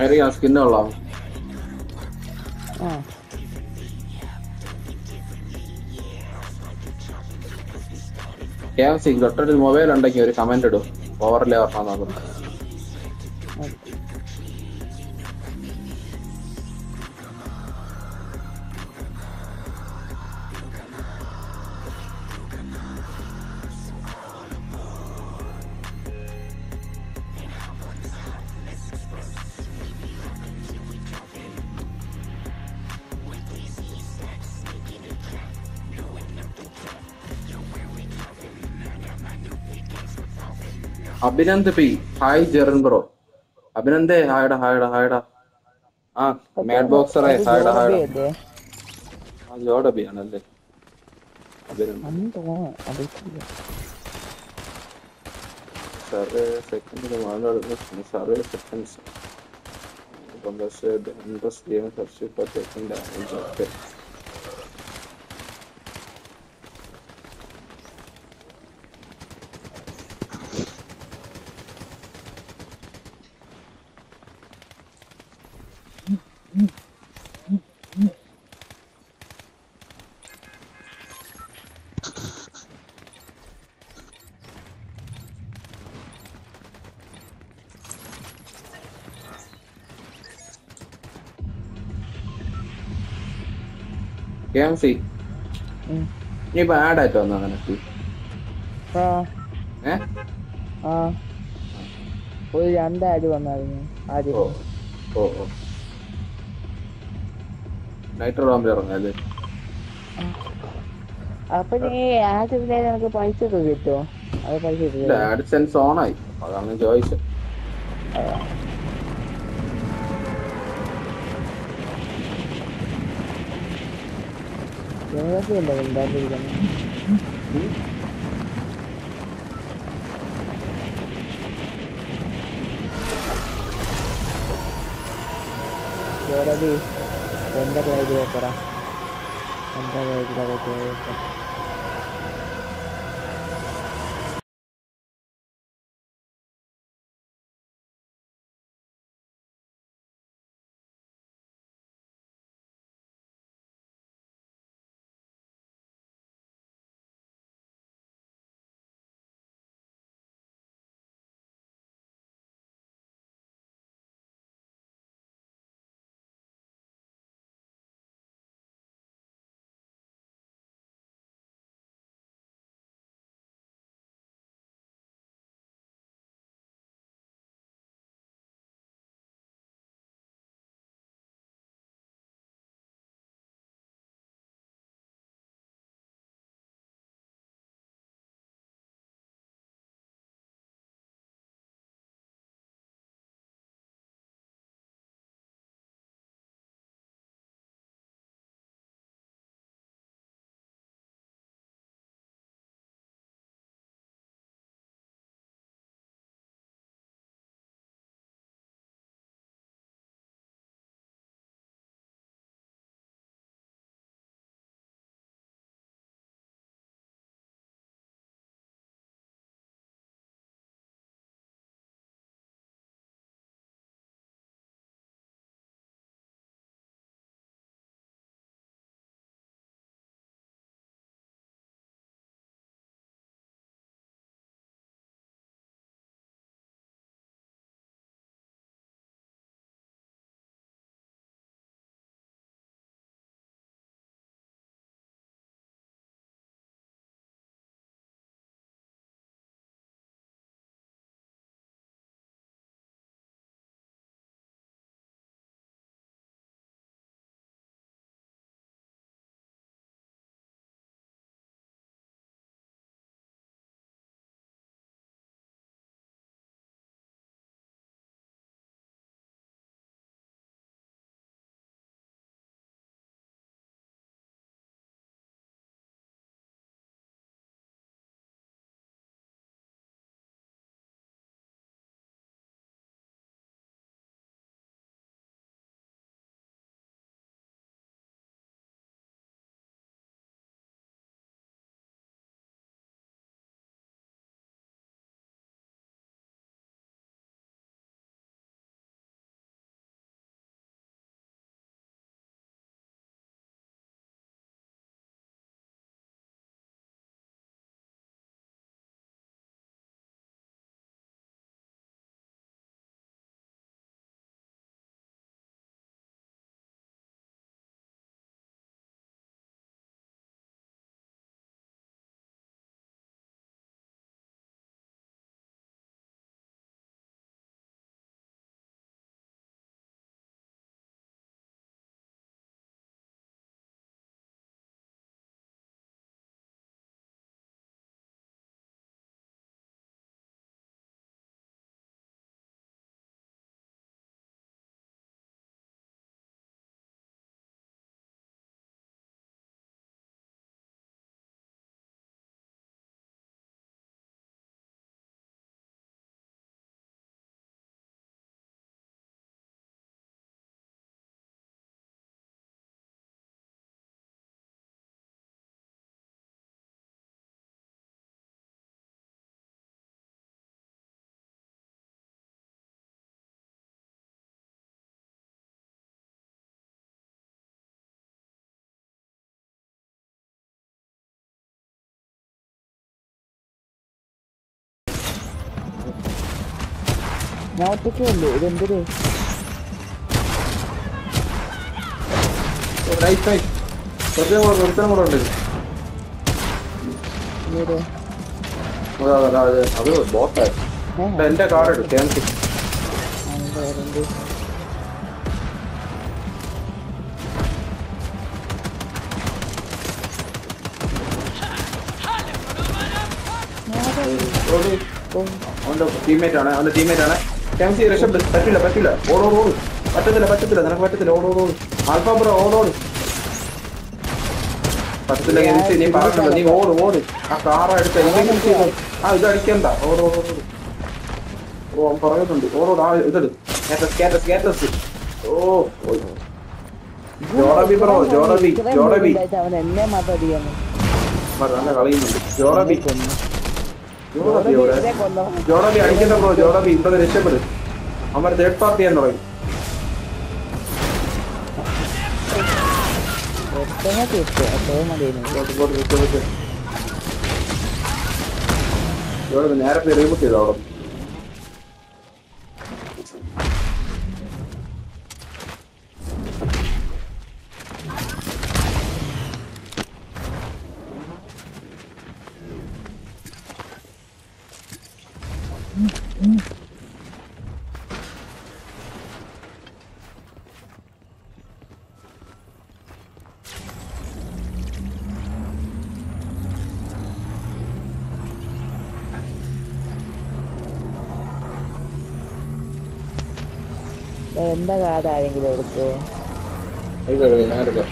അറിയാം സ്കിന്നുള്ളോ? ആ തൊട്ടൊരു മൊബൈൽ ഉണ്ടെങ്കിൽ ഒരു കമന്റ് ഇടും. ഓവറിലെ പറഞ്ഞാൽ നോക്കുന്നത്. Okay. Abhinand P. Hi Jerin bro. അഭിനന്ദേ ഹായടാ ഹായടാ ഹായടാ. ആ മാഡ് ബോക്സറെ ഒരു ഹായടാ ജോഡബി ഹായടാ. അല്ലേ? ആ ജോഡബി ആണല്ലേ അഭിനന്ദ്. അന്ന് തോന്നുന്നു അറിയത്തില്ല. Survey second survey seconds interest game search for taking damage. Okay. KMC നീ ഇപ്പൊ ആഡ് ആയിട്ട് വന്നോ നിനക്ക്? ആ ഒരു 2 ആഡ് വന്നായിരുന്നു ആദ്യം. ഓ ഓ ഓ നൈട്രോ റോംബി ഇറങ്ങല്ലേ? അപ്പൊ നീ ആഡ് നിനക്ക് പൈസ ഒക്കെ കിട്ടുമോ? അത് പൈസ ഇല്ല, കിട്ടില്ലേ? ആഡ്സെൻസ് ഓണായി, അതാണ് ചോദിച്ചത്. ഏതൊക്കെയല്ലേ ഉണ്ടാക്കിയിരിക്കുന്നത്? ജോഡബി എന്റെ പേര് വെക്കടാ. എന്റെ പേരിലൊക്കെ ഞാൻ ഒറ്റയ്ക്കേ ഉള്ളൂ. ഇതെന്തൊരു നൈസ് നൈസ്. ഒരുത്തരം കൂടെ ഉണ്ട്. ഇതൊരു അത് ബോട്ടായി. എന്റെ കാർഡ് എടുത്ത് എന്ത് അവന്റെ ടീമേറ്റ് ആണ്. ക്യാൻസി രക്ഷപ്പെട്ടു. പറ്റില്ല. ഓടോട്. പറ്റത്തില്ല. നിനക്ക് പറ്റത്തില്ല. ഓടോട്. ആൽഫ ബ്രോ ഓടോട്. പറ്റത്തില്ല ക്യാൻസി. നീ പറഞ്ഞില്ല. നീ ഓട്. ആ കാറ എടുത്ത് എന്തെങ്കിലും ചെയ്തു. ഇത് അടിക്കണ്ട. ഓടോട്. ഓ അവൻ പറയുന്നുണ്ട്. ഓടോട്. ആ ഇതെടു. സ്കാറ്റസ്. ഓ ജോഡബി ബ്രോ. ജോഡബി അവൻ എന്നെ മാത്രം അടിക്കാന്ന്. നല്ല കളിയുന്നുണ്ട്. ജോഡബി അടിക്കണ്ട ബ്രോ. ജോഡബി ഇവിടെ രക്ഷപ്പെടും. അവന്മാർ തേർഡ് പാർട്ടി എന്ന് പറയും. നേരത്തെ റീബൂട്ട് ചെയ്തോ അവിടെ. എന്താ കാർഡ് ആരെങ്കിലും എടുക്കോ? ഞാൻ എടുക്കാം.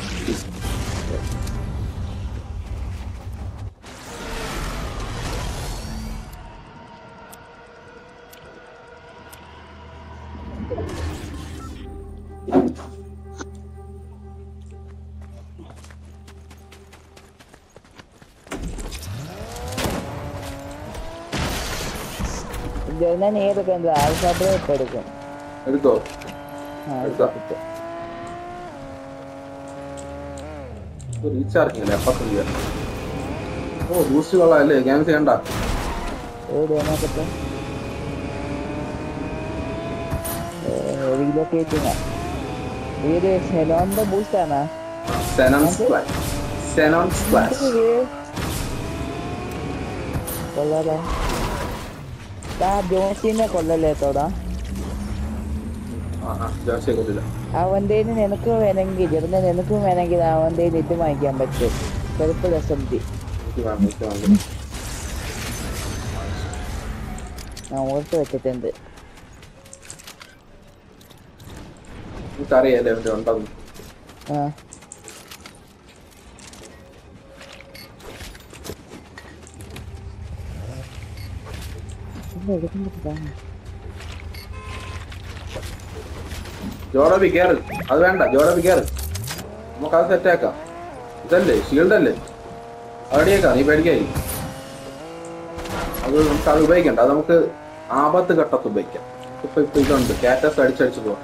ഞാൻ ഏതൊക്കെ ആൽഫാബ്രോ ഇപ്പൊ എടുക്കും. എടുത്തോ? റീചാർജ് ചെയ്യല്ലേ? 50. ഓ ബൂസ്റ്റ് കൊള്ളാല്ലേ? ക്യാൻസി ചെയ്യണ്ട. റീലൊക്കേറ്റിംഗ്. ഇത് സെനോന്റെ ബൂസ്റ്റ് ആണോ? Xenon splash. കൊള്ളാലോ. ജോസിനെ കൊല്ലല്ലേ തോടാ? അവന്റെ നിനക്ക് വേണമെങ്കിൽ അവന്റെ ഇത് വാങ്ങിക്കാൻ പറ്റും. ചെറുപ്പ് രസംതി ഓർത്ത് വെച്ചിട്ടുണ്ട്. അറിയാലേ ഉണ്ടെന്ന്. ജോഡബി കേറ്. അത് വേണ്ട. ജോഡബി കേറ്. നമുക്കത് സെറ്റാക്കാം. ഇതല്ലേ ഷീൽഡ് അല്ലേ? അവിടെയേക്കാം. നീ പേടിക്കായി. അത് നമുക്കത് ഉപയോഗിക്കണ്ട. അത് നമുക്ക് ആപത്ത് ഘട്ടത്ത് ഉപയോഗിക്കാം. ഇപ്പൊ ഇതുണ്ട്. കാറ്റസ് അടിച്ചടിച്ച് പോവാം.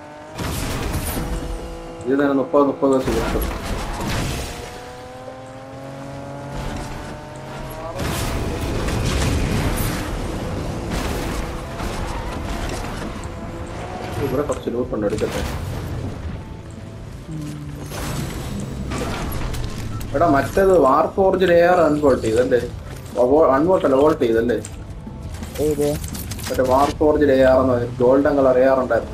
ഇത് തന്നെ 30 ദിവസം കിട്ടും. ഇവിടെ കുറച്ച് ലൂട്ടുണ്ട്. എടുക്കട്ടെ. എടാ മറ്റേത് വാർ ഫോർജിൽ AR അൺവോൾട്ട് ചെയ്തല്ലേ? അൺവോൾട്ട് അല്ല, വോൾട്ട് ചെയ്തല്ലേ? മറ്റേ വാർ ഫോർജിൽ AR എന്ന് ഗോൾഡൻ കളർ AR ഉണ്ടായിരുന്നു.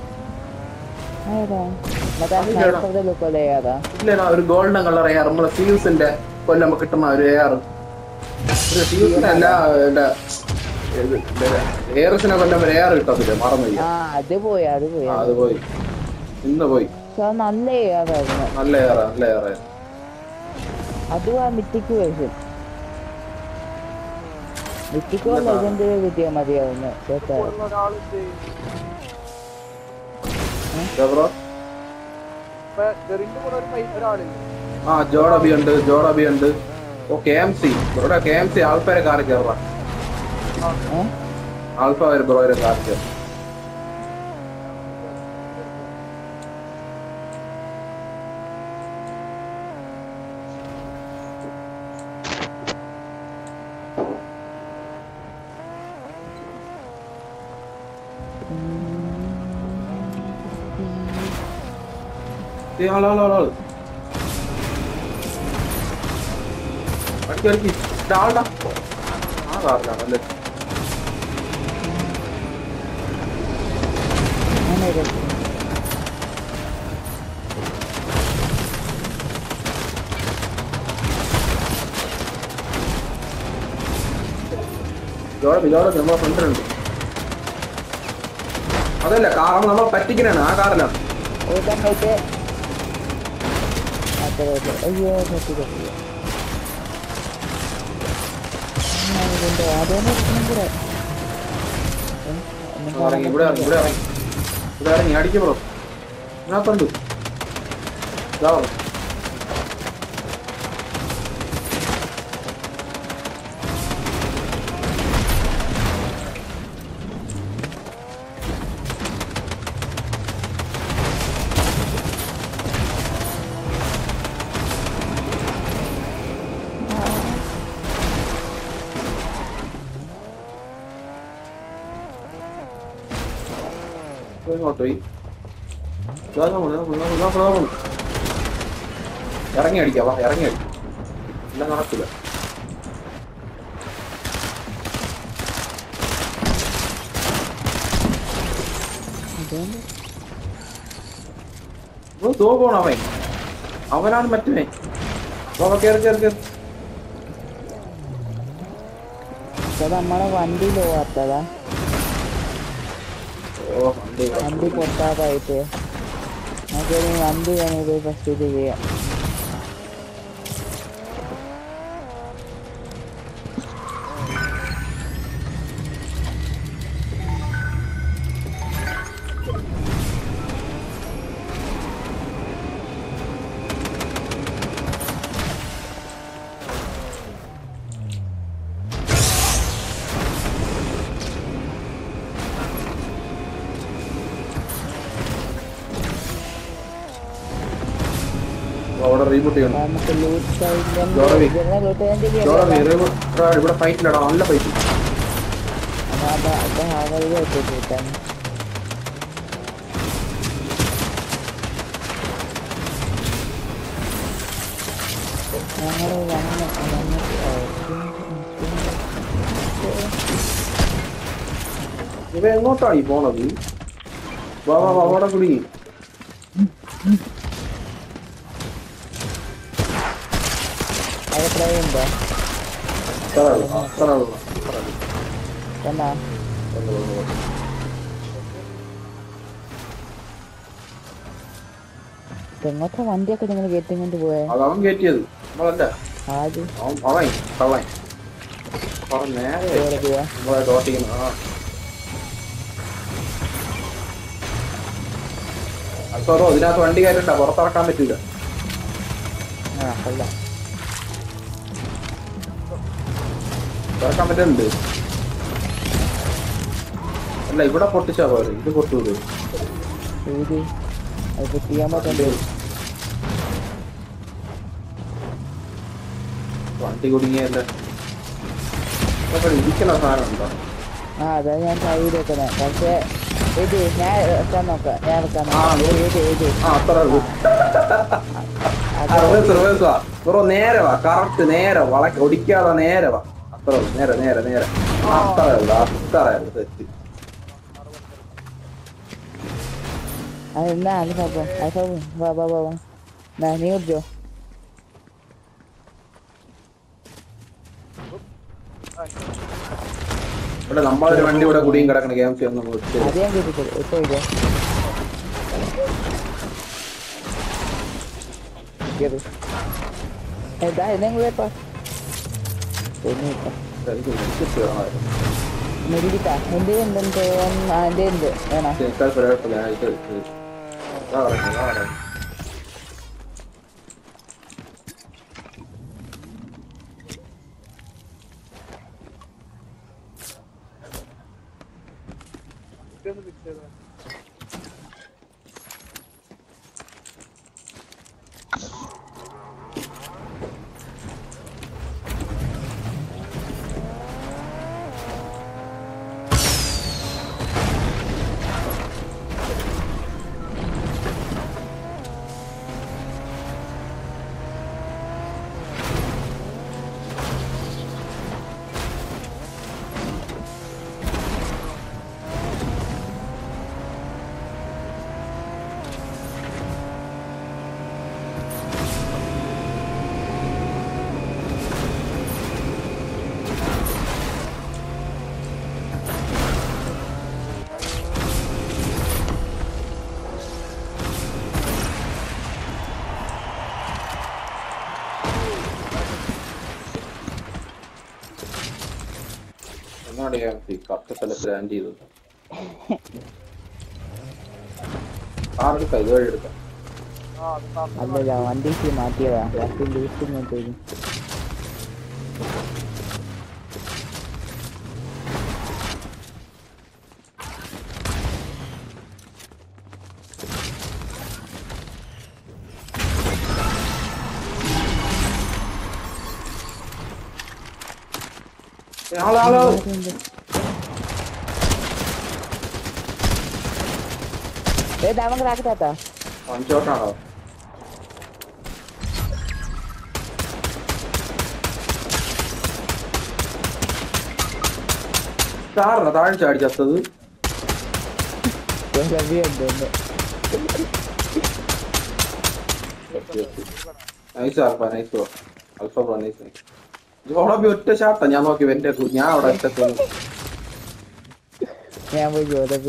ഇല്ലടാ, ഒരു ഗോൾഡൻ കളർ AR നമ്മളെ ഫ്യൂസിന്റെ കൊല്ലം കിട്ടുന്ന ഒരു AR. ഫ്യൂസിനല്ല, എയർസിനെ കൊല്ലം ഒരു AR കിട്ടത്തില്ല. മറന്നു. അത് പോയി. ഇന്ന് പോയി. നല്ല AR. അതും ആ മിത്തിക്ക് വേഷം. മിത്തിക്കോ ലെജൻഡ് കിട്ടിയാൽ മതിയാവുന്നു. ജോഡബി ഉണ്ട്. ഓ KMC. ഇവിടെ KMC ആൾക്കാരെ കാറി കയറാം. ആൽഫ വരെ ബ്രോയുടെ കാറി കയറും. ആളാളാളാള് അടിക്കി ആളുണ്ടാ ആ കാറിലാണ് അല്ലേ ജോറ നമ്മളെ ഫ്രണ്ടിലുണ്ട് അതല്ല കാറ് നമ്മളെ പറ്റിക്കണാണ് ആ കാറിലാണ് അയ്യോ ഇറങ്ങി ഇവിടെ ഇറങ്ങി അടിക്കപ്പുറം ഇതിനകത്തുണ്ട് ഇതാ ഇങ്ങോട്ട് പോയി ഇറങ്ങി അടിക്കാം വാ ഇറങ്ങി അടിക്കും എല്ലാം നടക്കില്ല തോപോണ അവനാണ് മറ്റേ കേറി നമ്മളെ വണ്ടി പോവാത്തതാ വണ്ടി പൊട്ടാതായിട്ട് നമുക്കൊരു വണ്ടി വേണമെങ്കിൽ ഫസ്റ്റ് ഇത് ചെയ്യാം അവിടെ റീബൂട്ട് ചെയ്യണം ഇവിടെ ഫൈറ്റിലടാ നല്ല ഫൈറ്റ് ഇവ എങ്ങോട്ടാണ് ഈ പോണത് വാ അവിടെ കുടുങ്ങി തെങ്ങോട്ട വണ്ടിയൊക്കെ നിങ്ങൾ കയറ്റി കൊണ്ട് പോയേ അതവൻ കയറ്റിയത് നമ്മളല്ല അസറോ ഇതിനകത്ത് വണ്ടി കയറ്റണ്ട പുറത്തിറക്കാൻ പറ്റൂല ഇറക്കാൻ പറ്റുന്നുണ്ട് അല്ല ഇവിടെ പൊട്ടിച്ചാ പോരെ ഇത് പൊട്ടൂര് വണ്ടി കുടുങ്ങിയല്ല ഇരിക്കുന്ന സാധനം ഉണ്ടോ അതാ ഞാൻ കയ്യിൽ വെക്കണേ പക്ഷേ ഇത് ഞാൻ വെക്കാൻ നോക്കാം ഞാൻ വെക്കാൻ നേരവാ കറക്റ്റ് നേരെ ഒടിക്കാതെ നേരവാ അത്ര നേരെ നേരെ നേരെ അത്ര അത്ര തെറ്റ് അതെന്നാ നീ കുടിച്ചോ ഇവിടെ നമ്മളൊരു വണ്ടി ഇവിടെ കുടിയും കിടക്കണ ഗെയിംസ് ഒന്നും അത് ഞാൻ കേട്ടിട്ടില്ല ഇപ്പൊ എന്താ എന്നെങ്കിലേപ്പാ മെഡിക്കാ എന്റെ ഉണ്ട് എന്റെ ഉണ്ട് വേണോ കറക്റ്റ് സ്ഥലത്ത് ലാൻഡ് ചെയ്തു. കാറെടുക്കാം, ഇതുവഴി എടുക്കാം. അല്ലല്ല വണ്ടിക്ക് മാറ്റിയതാ. ഫസ്റ്റ് ലീസ്റ്റ് ഇങ്ങോട്ട് വരും. അവൻ ക്രാക്കത്താ പഞ്ചോട്ടാണോ? കാറിന താഴെ ചാടി ചത്തത്. Nice alpha, nice alpha bro, nice. ജോളബി ഒറ്റ ഷാട്ടാ ഞാൻ നോക്കി. എന്റെ ഞാൻ അവിടെ ഒറ്റത്തോന്നു. ഞാൻ പോയി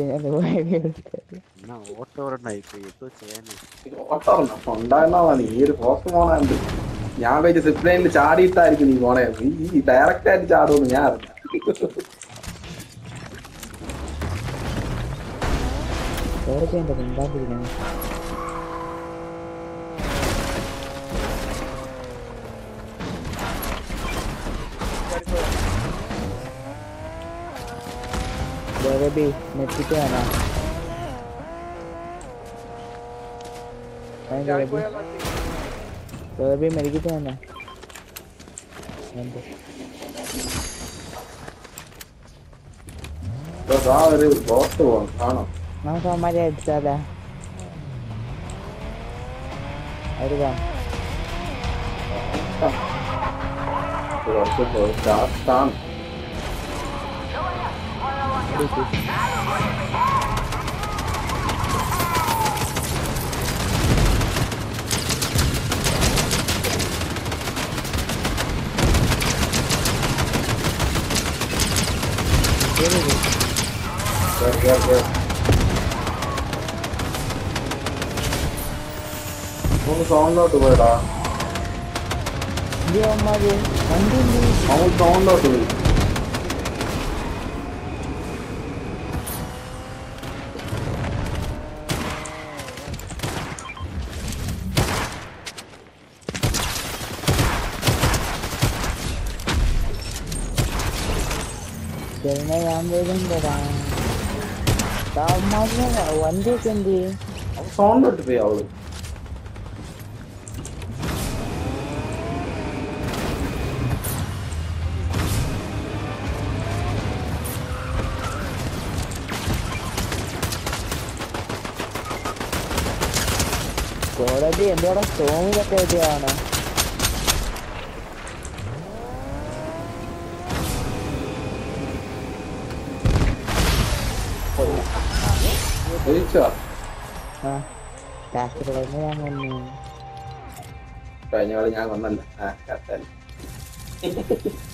ഉണ്ടായിരുന്നാ നീ ഒരു പോസ്റ്റ് പോണുണ്ട്. ഞാൻ വെച്ച് സിപ്ലൈനിൽ ചാടിയിട്ടായിരിക്കും നീ പോണേ. ഈ ഡയറക്റ്റ് ആയിട്ട് ചാടുമെന്ന് ഞാൻ അറിഞ്ഞ. നെറ്റിട്ട് വേണം. മെഡിക്കിട്ട് വേണ്ട. ഒരു ബോട്ട് പോകണം കാണാം. നമുക്ക് അമ്മമാരെ അടിച്ചാലേ എടുക്കാം. ഒന്ന് സൗണ്ടിലോട്ട് പോയടാ. അവൻ സൗണ്ടിലോട്ട് പോയി. ഞാൻ പോയതാ വണ്ടിയൊക്കെ എന്ത് ചെയ്യും? അവൻ സൗണ്ടിലോട്ട് പോയി. അവള് കോളേജ് എന്തോടെ സ്റ്റോമിലൊക്കെ എഴുതിയാണ്. ഞാൻ വന്നു. കഴിഞ്ഞ കളി ഞാൻ വന്നല്ല.